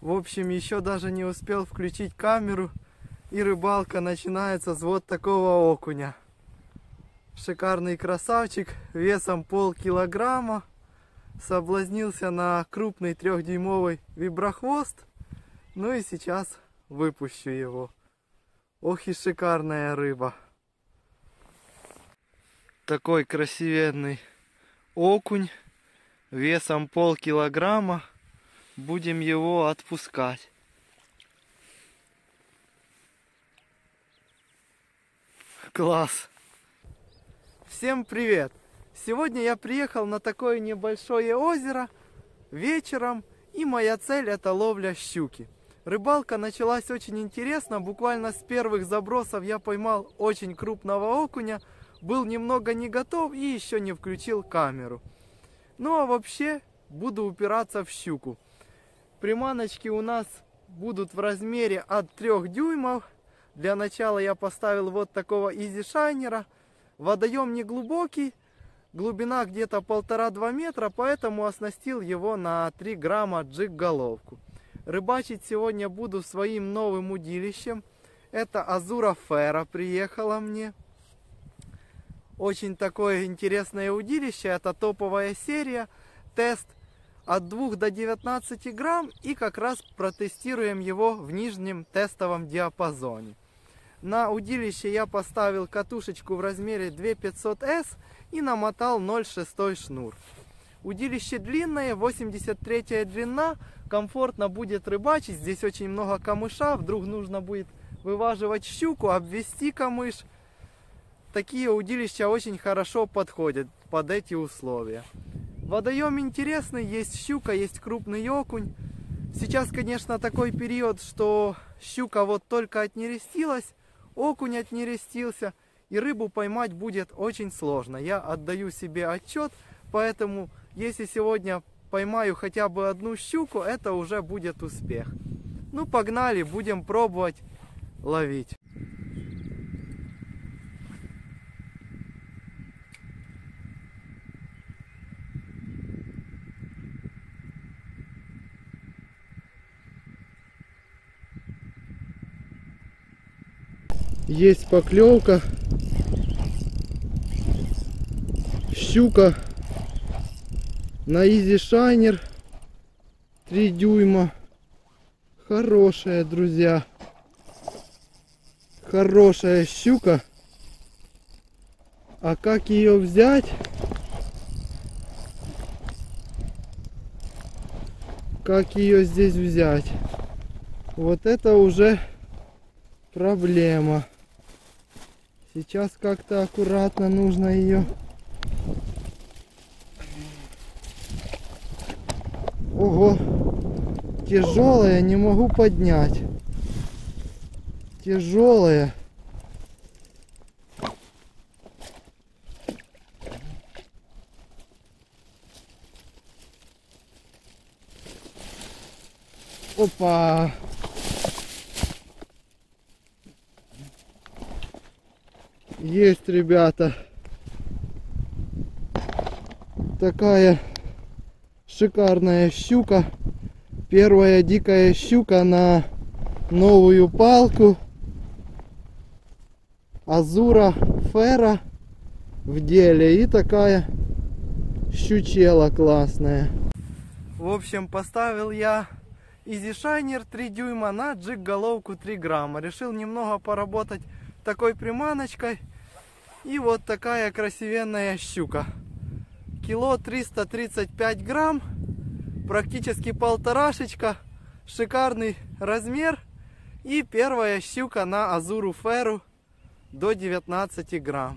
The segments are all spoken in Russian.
В общем, еще даже не успел включить камеру, и рыбалка начинается с вот такого окуня. Шикарный красавчик, весом полкилограмма. Соблазнился на крупный 3-дюймовый виброхвост. Ну и сейчас выпущу его. Ох и шикарная рыба. Такой красивенный окунь, весом полкилограмма. Будем его отпускать. Класс! Всем привет! Сегодня я приехал на такое небольшое озеро вечером, и моя цель — это ловля щуки. Рыбалка началась очень интересно, буквально с первых забросов я поймал очень крупного окуня, был немного не готов и еще не включил камеру. Ну а вообще буду упираться в щуку. Приманочки у нас будут в размере от 3 дюймов. Для начала я поставил вот такого изи-шайнера. Водоем не глубокий, глубина где-то 1,5-2 метра, поэтому оснастил его на 3 грамма джиг-головку. Рыбачить сегодня буду своим новым удилищем. Это Азура Фера приехала мне. Очень такое интересное удилище, это топовая серия. Тест от 2 до 19 грамм, и как раз протестируем его в нижнем тестовом диапазоне. На удилище я поставил катушечку в размере 2500S и намотал 0,6 шнур. Удилище длинное, 83 длина, комфортно будет рыбачить. Здесь очень много камыша, вдруг нужно будет вываживать щуку, обвести камыш. Такие удилища очень хорошо подходят под эти условия. Водоем интересный, есть щука, есть крупный окунь. Сейчас, конечно, такой период, что щука вот только отнерестилась, окунь отнерестился, и рыбу поймать будет очень сложно. Я отдаю себе отчет, поэтому если сегодня поймаю хотя бы одну щуку, это уже будет успех. Ну, погнали, будем пробовать ловить. Есть поклевка. Щука на изи-шайнер 3 дюйма. Хорошая, друзья. Хорошая щука. А как ее взять? Как ее здесь взять? Вот это уже проблема. Сейчас как-то аккуратно нужно ее. Ого, тяжелая, не могу поднять. Тяжелая. Опа. Есть, ребята, такая шикарная щука. Первая дикая щука на новую палку. Азура Фера в деле. И такая щучела классная. В общем, поставил я изи-шайнер 3 дюйма на джиг-головку 3 грамма. Решил немного поработать такой приманочкой. И вот такая красивенная щука. Кило 335 грамм. Практически полторашечка. Шикарный размер. И первая щука на Азуру Феру до 19 грамм.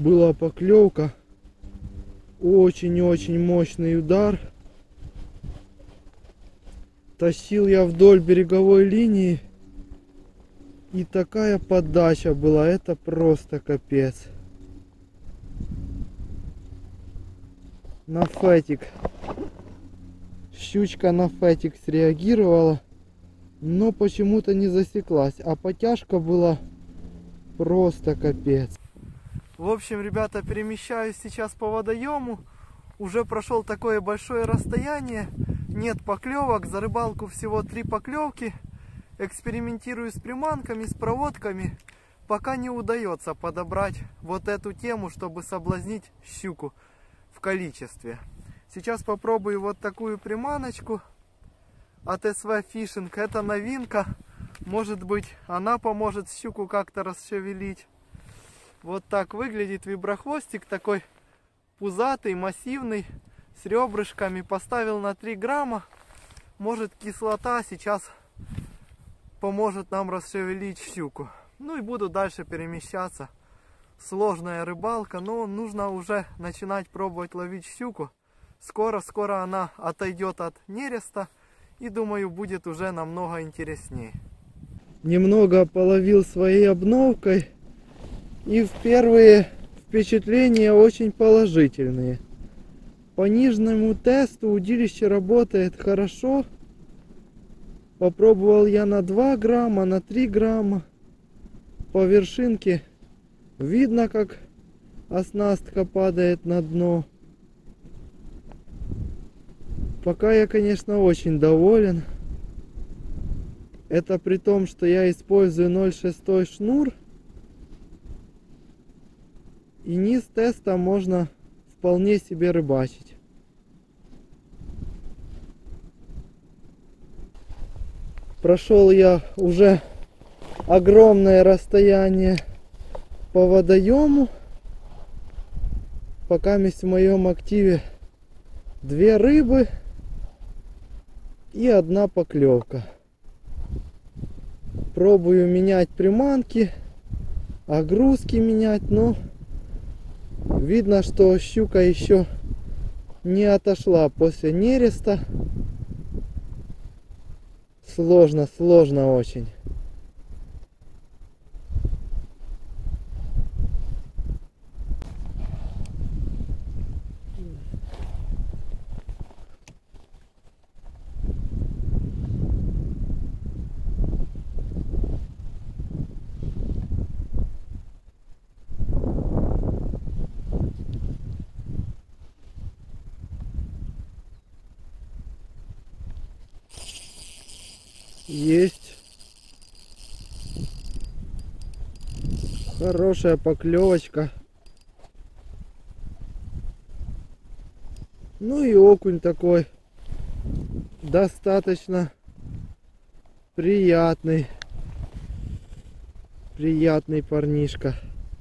была поклевка. Очень-очень мощный удар. Тащил я вдоль береговой линии. И такая подача была. Это просто капец. На фетик. Щучка на фетик среагировала. Но почему-то не засеклась. А потяжка была просто капец. В общем, ребята, перемещаюсь сейчас по водоему. Уже прошел такое большое расстояние. Нет поклевок. За рыбалку всего 3 поклевки. Экспериментирую с приманками, с проводками. Пока не удается подобрать вот эту тему, чтобы соблазнить щуку в количестве. Сейчас попробую вот такую приманочку от SV Fishing. Это новинка. Может быть, она поможет щуку как-то расшевелить. Вот так выглядит виброхвостик, такой пузатый, массивный, с ребрышками. Поставил на 3 грамма. Может, кислота сейчас поможет нам расшевелить щуку. Ну и буду дальше перемещаться. Сложная рыбалка, но нужно уже начинать пробовать ловить щуку. Скоро она отойдет от нереста. И думаю, будет уже намного интереснее. Немного половил своей обновкой. И первые впечатления очень положительные. По нижнему тесту удилище работает хорошо. Попробовал я на 2 грамма, на 3 грамма. По вершинке видно, как оснастка падает на дно. Пока я, конечно, очень доволен. Это при том, что я использую 0,6 шнур. И низ теста можно вполне себе рыбачить. Прошел я уже огромное расстояние по водоему. Пока в моем активе 2 рыбы и 1 поклевка. Пробую менять приманки, огрузки менять, но видно, что щука еще не отошла после нереста. Сложно очень. Есть хорошая поклевочка. Ну и окунь такой достаточно приятный парнишка.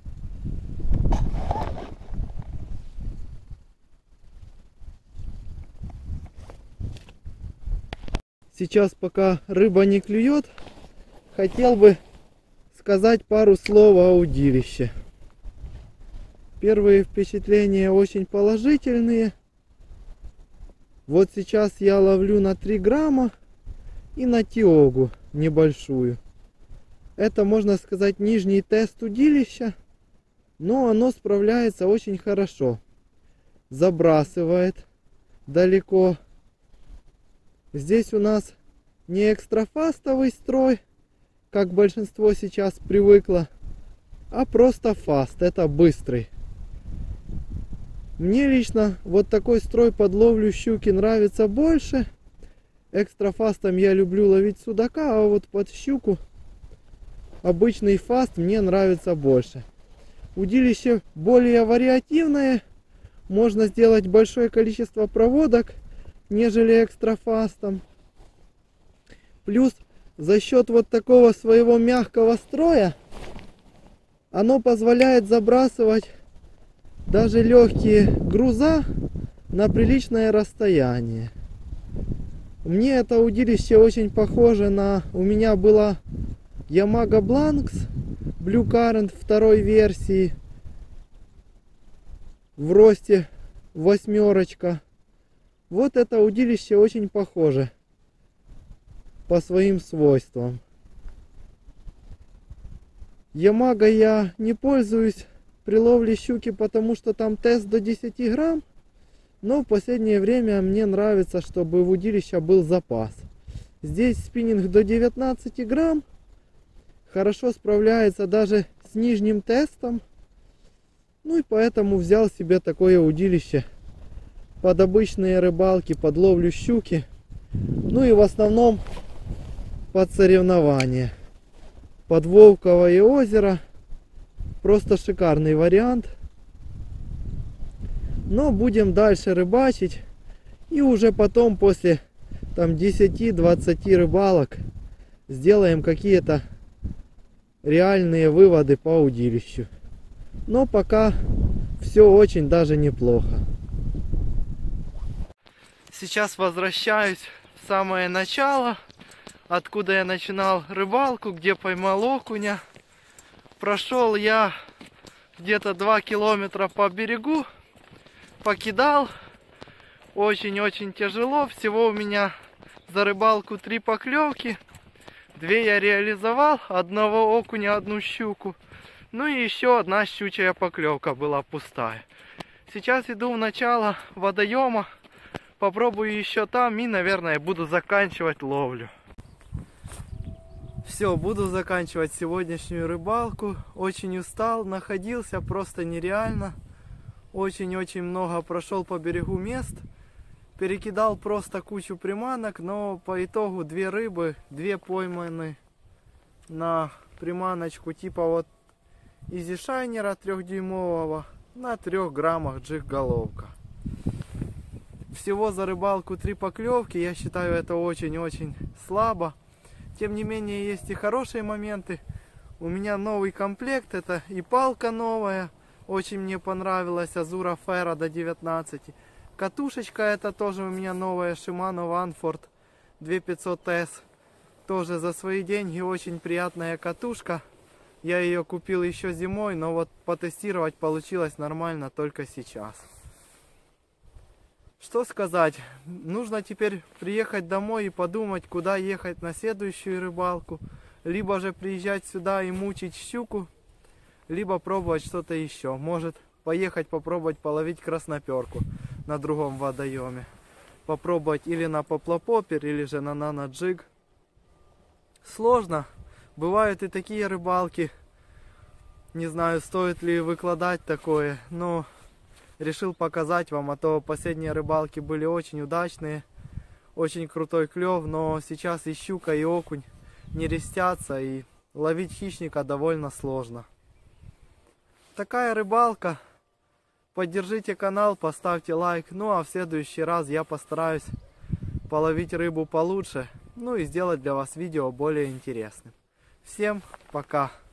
Сейчас, пока рыба не клюет, хотел бы сказать пару слов о удилище. Первые впечатления очень положительные. Вот сейчас я ловлю на 3 грамма и на тиогу небольшую. Это, можно сказать, нижний тест удилища, но оно справляется очень хорошо. Забрасывает далеко. Здесь у нас не экстрафастовый строй, как большинство сейчас привыкло, а просто фаст, это быстрый. Мне лично вот такой строй под ловлю щуки нравится больше. Экстрафастом я люблю ловить судака, а вот под щуку обычный фаст мне нравится больше. Удилище более вариативное, можно сделать большое количество проводок, нежели экстрафастом. Плюс за счет вот такого своего мягкого строя оно позволяет забрасывать даже легкие груза на приличное расстояние. Мне это удилище очень похоже на... У меня была Yamaha Blanks Blue Current 2 версии. в росте 8. Вот это удилище очень похоже по своим свойствам. Ямаго я не пользуюсь при ловле щуки, потому что там тест до 10 грамм. Но в последнее время мне нравится, чтобы в удилище был запас. Здесь спиннинг до 19 грамм. Хорошо справляется даже с нижним тестом. Ну и поэтому взял себе такое удилище под обычные рыбалки, под ловлю щуки. Ну и в основном под соревнования. Под Волковое озеро. Просто шикарный вариант. Но будем дальше рыбачить. И уже потом, после там 10-20 рыбалок, сделаем какие-то реальные выводы по удилищу. Но пока все очень даже неплохо. Сейчас возвращаюсь в самое начало, откуда я начинал рыбалку, где поймал окуня. Прошел я где-то 2 километра по берегу, покидал. Очень-очень тяжело. Всего у меня за рыбалку 3 поклевки. 2 я реализовал, одного окуня, 1 щуку. Ну и еще 1 щучья поклевка была пустая. Сейчас иду в начало водоема. Попробую еще там и, наверное, буду заканчивать ловлю. Все, буду заканчивать сегодняшнюю рыбалку. Очень устал, находился просто нереально. Очень-очень много прошел по берегу мест. Перекидал просто кучу приманок, но по итогу 2 рыбы, 2 пойманы на приманочку типа вот изишайнера 3-дюймового на 3 граммах джиг-головка. Всего за рыбалку 3 поклевки, я считаю, это очень-очень слабо. Тем не менее, есть и хорошие моменты. У меня новый комплект, это и палка новая, очень мне понравилась, Азура Фера до 19. Катушечка это тоже у меня новая, Shimano Vanford 2500S. Тоже за свои деньги, очень приятная катушка. Я ее купил еще зимой, но вот потестировать получилось нормально только сейчас. Что сказать, нужно теперь приехать домой и подумать, куда ехать на следующую рыбалку. Либо же приезжать сюда и мучить щуку, либо пробовать что-то еще. Может поехать попробовать половить красноперку на другом водоеме. Попробовать или на поплопопер, или же на наноджиг. Сложно. Бывают и такие рыбалки. Не знаю, стоит ли выкладать такое, но решил показать вам, а то последние рыбалки были очень удачные. Очень крутой клев, но сейчас и щука, и окунь не рестятся, и ловить хищника довольно сложно. Такая рыбалка. Поддержите канал, поставьте лайк. Ну а в следующий раз я постараюсь половить рыбу получше. Ну и сделать для вас видео более интересным. Всем пока!